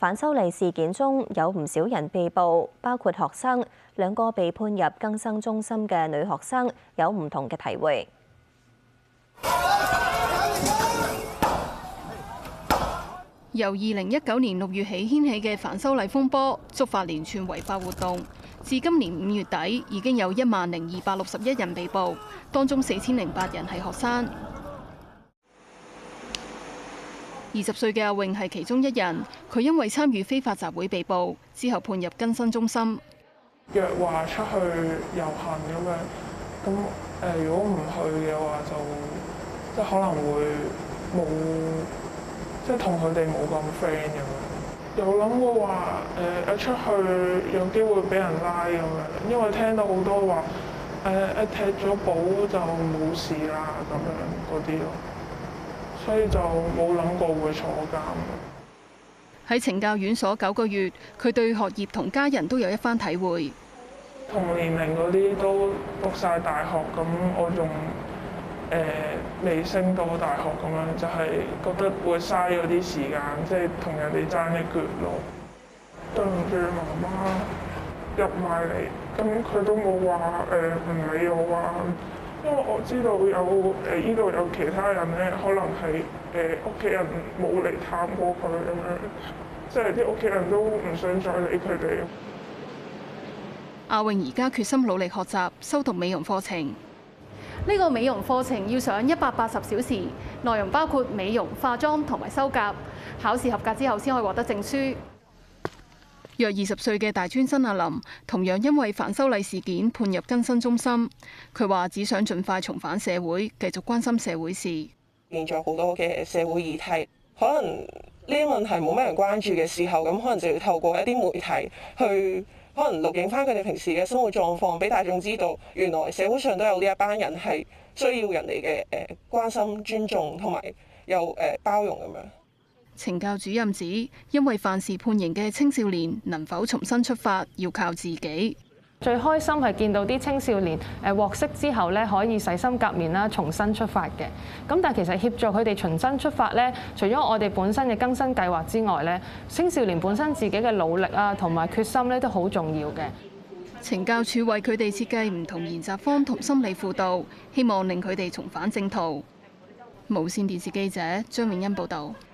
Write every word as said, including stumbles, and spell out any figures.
反修例事件中有唔少人被捕，包括學生。兩個被判入更生中心嘅女學生有唔同嘅體會。 由二零一九年六月起掀起嘅反修例風波，觸發連串違法活動，至今年五月底已經有一萬零二百六十一人被捕，當中四千零八人係學生。二十歲嘅阿穎係其中一人，佢因為參與非法集會被捕，之後判入更生中心。 約話出去遊行咁樣，咁誒、呃、如果唔去嘅話就即係可能會冇，即係同佢哋冇咁 friend 咁樣。有諗過話誒一出去有機會俾人拉咁樣，因為聽到好多話誒一踢咗保就冇事啦咁樣嗰啲咯，所以就冇諗過會坐監。 喺懲教院所九個月，佢對學業同家人都有一番體會。 同年齡嗰啲都讀晒大學，咁我仲誒未升到大學咁樣，就係、是、覺得會嘥咗啲時間，即係同人哋爭一腳路。對唔住媽媽入埋嚟，咁佢都冇話誒唔理我啊，因為我知道有誒依度有其他人咧，可能係誒屋企人冇嚟探過佢咁樣，即係啲屋企人都唔想再理佢哋。 阿穎而家決心努力學習，修讀美容課程。 呢個美容課程要上一百八十小時，內容包括美容、化妝同埋修甲。考試合格之後先可以獲得證書。 約二十歲嘅大專生阿林，同樣因為反修例事件判入更生中心。佢話只想盡快重返社會，繼續關心社會事。 現在好多嘅社會議題，可能呢啲問題冇咩人關注嘅時候，咁可能就要透過一啲媒體去。可能錄影翻佢哋平時嘅生活狀況，俾大眾知道，原來社會上都有呢一班人係需要人哋嘅誒關心、尊重同埋有誒包容咁樣。 懲教主任指，因為犯事判刑嘅青少年能否重新出發，要靠自己。 最開心係見到啲青少年誒獲釋之後咧，可以洗心革面啦，重新出發嘅。咁但係其實協助佢哋重新出發咧，除咗我哋本身嘅更生計劃之外咧，青少年本身自己嘅努力啊，同埋決心咧都好重要嘅。 懲教署為佢哋設計唔同研習坊同心理輔導，希望令佢哋重返正途。無線電視記者張永欣報導。